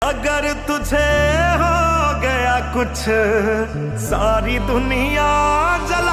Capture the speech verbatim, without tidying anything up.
अगर तुझे हो गया कुछ सारी दुनिया जला